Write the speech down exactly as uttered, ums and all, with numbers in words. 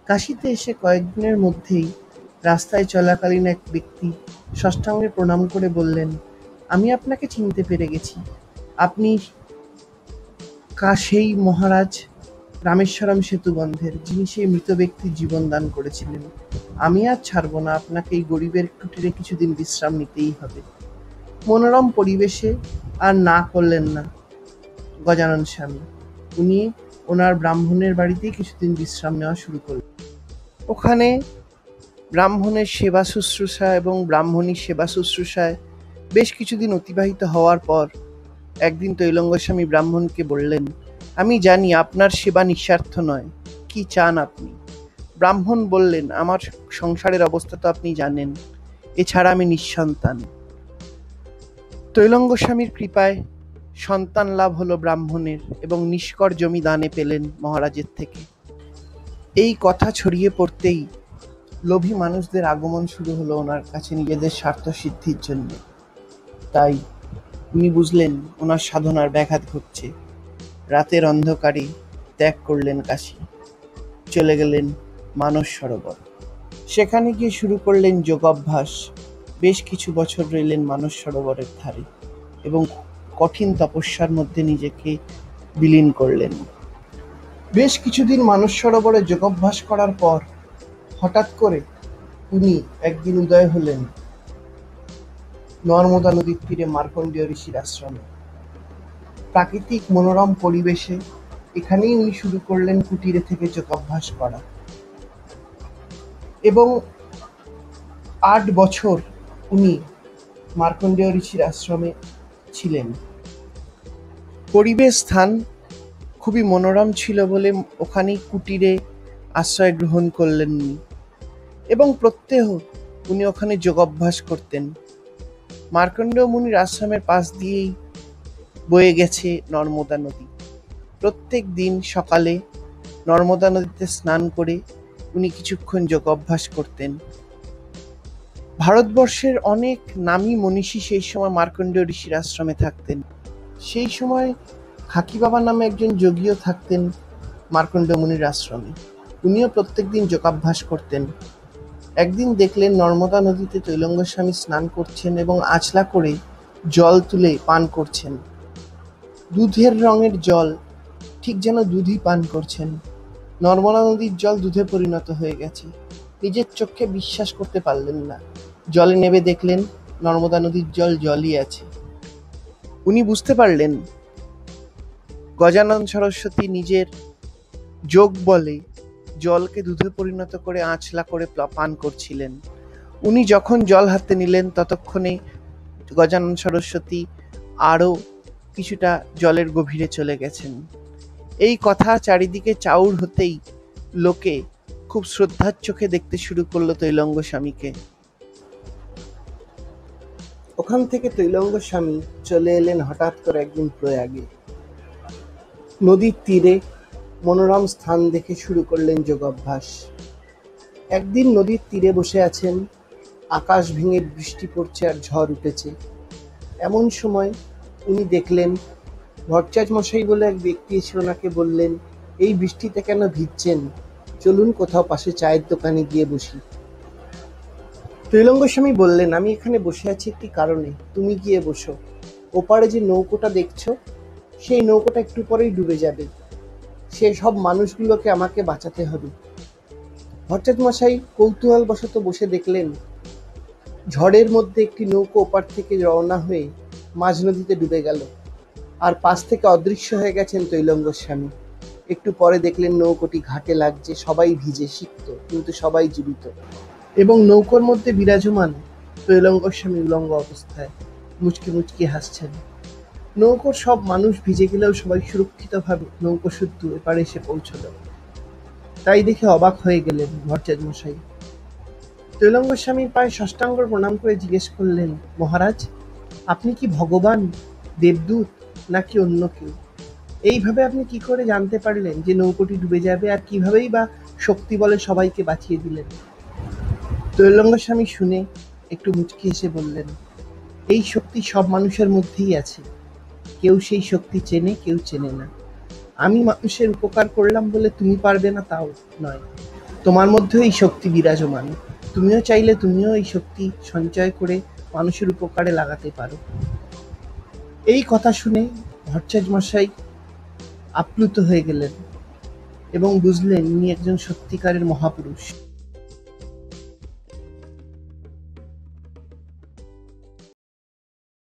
কাশীতে এসে কয়েকদিনের মধ্যেই রাস্তায় চলাকালীন এক ব্যক্তি সাষ্টাঙ্গে প্রণাম করে বললেন, আমি আপনাকে চিনতে পেরে গেছি। আপনি সেই মহারাজ রামেশ্বরম সেতুবন্ধের, যিনি সেই মৃত ব্যক্তির জীবন দান করেছিলেন। আমি আর ছাড়ব না, আপনাকে এই গরিবের কুটিরে কিছুদিন বিশ্রাম নিতেই হবে। মনোরম পরিবেশে আর না করলেন না গজানন স্বামী। উনি ওনার ব্রাহ্মণের বাড়িতেই কিছুদিন বিশ্রাম নেওয়া শুরু করলেন। ওখানে ব্রাহ্মণের সেবা শুশ্রূষা এবং ব্রাহ্মণীর সেবা শুশ্রূষায় বেশ কিছুদিন অতিবাহিত হওয়ার পর একদিন তৈলঙ্গ স্বামী ব্রাহ্মণকে বললেন, আমি জানি আপনার সেবা নিঃস্বার্থ নয়, কি চান আপনি? ব্রাহ্মণ বললেন, আমার সংসারের অবস্থা তো আপনি জানেন, এছাড়া আমি নিঃসন্তান। তৈলঙ্গ স্বামীর কৃপায় সন্তান লাভ হলো ব্রাহ্মণের এবং নিষ্কর জমি দানে পেলেন মহারাজের থেকে। এই কথা ছড়িয়ে পড়তেই লোভী মানুষদের আগমন শুরু হলো ওনার কাছে নিজেদের স্বার্থ সিদ্ধির জন্য। তাই উনি বুঝলেন ওনার সাধনার ব্যাঘাত ঘটছে। রাতের অন্ধকারে ত্যাগ করলেন কাশী, চলে গেলেন মানস সরোবর। সেখানে গিয়ে শুরু করলেন যোগাভ্যাস। বেশ কিছু বছর রইলেন মানস সরোবরের ধারে এবং কঠিন তপস্যার মধ্যে নিজেকে বিলীন করলেন। বেশ কিছুদিন মানস সরোবরে যোগাভ্যাস করার পর হঠাৎ করে উনি একদিন উদয় হলেন নর্মদা নদীর তীরে মার্কণ্ডেয় ঋষির আশ্রমে। প্রাকৃতিক মনোরম পরিবেশে এখানেই উনি শুরু করলেন কুটিরে থেকে যোগাভ্যাস করা এবং আট বছর উনি মার্কণ্ডেয় ঋষির আশ্রমে ছিলেন। পরিবেশ স্থান খুবই মনোরম ছিল বলে ওখানেই কুটিরে আশ্রয় গ্রহণ করলেন উনি এবং প্রত্যহ উনি ওখানে যোগাভ্যাস করতেন। মার্কণ্ডেয় মুনির আশ্রমের পাশ দিয়েই বয়ে গেছে নর্মদা নদী। প্রত্যেক দিন সকালে নর্মদা নদীতে স্নান করে উনি কিছুক্ষণ যোগাভ্যাস করতেন। ভারতবর্ষের অনেক নামী মনীষী সেই সময় মার্কণ্ডেয় ঋষির আশ্রমে থাকতেন। সেই সময় খাকি বাবা নামে একজন যোগীও থাকতেন মার্কণ্ডেয় মুনির আশ্রমে। উনিও প্রত্যেক দিন যোগাভ্যাস করতেন। একদিন দেখলেন নর্মদা নদীতে তৈলঙ্গ স্বামী স্নান করছেন এবং আঁচলা করে জল তুলে পান করছেন। দুধের রঙের জল, ঠিক যেন দুধই পান করছেন। নর্মদা নদীর জল দুধে পরিণত হয়ে গেছে। নিজের চোখে বিশ্বাস করতে পারলেন না। জলে নেমে দেখলেন নর্মদা নদীর জল জলই আছে। উনি বুঝতে পারলেন গজানন সরস্বতী নিজের যোগ বলে জলকে দুধে পরিণত করে আঁচলা করে পান করছিলেন। উনি যখন জল হাতে নিলেন ততক্ষণে গজানন সরস্বতী আরও কিছুটা জলের গভীরে চলে গেছেন। এই কথা চারিদিকে চাউর হতেই লোকে খুব শ্রদ্ধার চোখে দেখতে শুরু করলো তৈলঙ্গ স্বামীকে। ওখান থেকে তৈলঙ্গ স্বামী চলে এলেন হঠাৎ করে একদিন প্রয়াগে। নদীর তীরে মনোরম স্থান দেখে শুরু করলেন যোগাভ্যাস। একদিন নদীর তীরে বসে আছেন, আকাশ ভেঙে বৃষ্টি পড়ছে আর ঝড় উঠেছে। এমন সময় উনি দেখলেন ভট্টাচার্য মশাই বলে এক ব্যক্তি এসে ওনাকে বললেন, এই বৃষ্টিতে কেন ভিজছেন, চলুন কোথাও পাশে চায়ের দোকানে গিয়ে বসি। তৈলঙ্গ স্বামী বললেন, আমি এখানে বসে আছি একটি কারণে, তুমি গিয়ে বসো। ওপারে যে নৌকোটা দেখছো, সেই নৌকোটা একটু পরেই ডুবে যাবে। সে সব মানুষগুলোকে আমাকে বাঁচাতে হবে। ভট্টাচার্য মশাই কৌতূহলবশত বসে দেখলেন ঝড়ের মধ্যে একটি নৌকো ওপার থেকে রওনা হয়ে মাঝ নদীতে ডুবে গেল আর পাশ থেকে অদৃশ্য হয়ে গেছেন তৈলঙ্গ স্বামী। একটু পরে দেখলেন নৌকোটি ঘাটে লাগছে, সবাই ভিজে সিক্ত কিন্তু সবাই জীবিত এবং নৌকোর মধ্যে বিরাজমান তৈলঙ্গ স্বামী উলঙ্গ অবস্থায় মুচকি মুচকি হাসছেন। নৌকোর সব মানুষ ভিজে গেলেও সবাই সুরক্ষিতভাবে নৌকো শুদ্ধ এপারে এসে পৌঁছল। তাই দেখে অবাক হয়ে গেলেন ভট্টাচার্য মশাই। তৈলঙ্গ স্বামীর পায়ে সাষ্টাঙ্গ প্রণাম করে জিজ্ঞেস করলেন, মহারাজ, আপনি কি ভগবান, দেবদূত নাকি অন্য কেউ? এইভাবে আপনি কি করে জানতে পারলেন যে নৌকোটি ডুবে যাবে, আর কিভাবেই বা শক্তি বলে সবাইকে বাঁচিয়ে দিলেন? তৈলঙ্গ স্বামী শুনে একটু মুচকি হেসে বললেন, এই শক্তি সব মানুষের মধ্যেই আছে, কেউ সেই শক্তি চেনে, কেউ চেনে না। আমি মানুষের উপকার করলাম বলে তুমি পারবে না তাও নয়, তোমার মধ্যেও এই শক্তি বিরাজমান। তুমিও চাইলে তুমিও এই শক্তি সঞ্চয় করে মানুষের উপকারে লাগাতে পারো। এই কথা শুনে ভট্টাচার্য মশাই আপ্লুত হয়ে গেলেন এবং বুঝলেন ইনি একজন সত্যিকারের মহাপুরুষ।